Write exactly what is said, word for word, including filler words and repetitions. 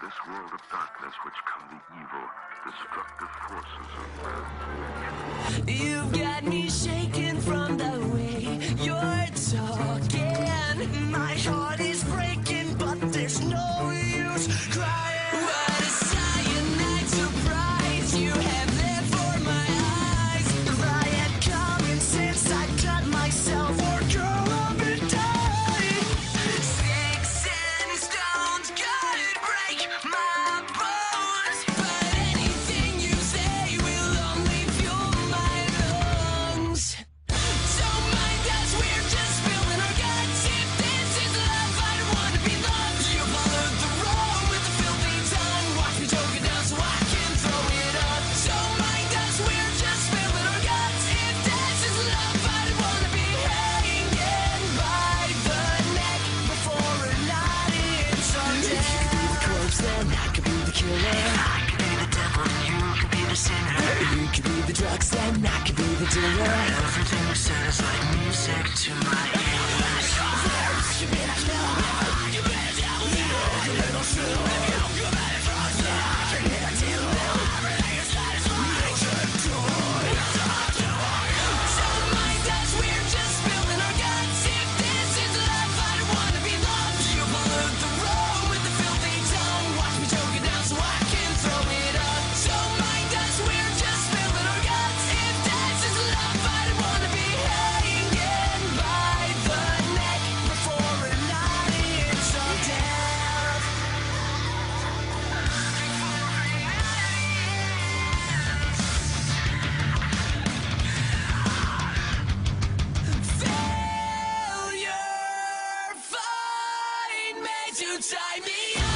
this world of darkness which come the evil, destructive forces of man's nature. You've got me shaking from the way you're talking. My heart is breaking, but there's no use crying. What a cyanide surprise you have there for my eyes. If I had common sense, I'd cut myself or curl up and die. Sticks and stones could break my bones, but anything you say will only fuel my lungs. Don't mind us, we're just spilling our guts. If this is love, I don't wanna be loved. You followed the road with a filthy tongue. Watch me choke it down so I can throw it up. Don't mind us, we're just spilling our guts. If this is love, I don't wanna be hanging by the neck before a night in some death. You could be the corpse, then I could be the killer. I could be the devil, you could be the sinner. You could be the drugs, then I could be the dealer. Everything you said is like music to my ears. You better smell it. You better tell me. You little shrew. You better frost it. You better tell me. Everything is satisfied. Don't mind us, we're just spilling our guts. If this is love, I don't wanna be loved. You pollute the road with a filthy tongue. Watch me choke it down so I can throw it up. Don't mind us, we're just spilling our guts. If this is love, I don't wanna be hanging by the neck before a night in some death. Failure, find me to tie me up.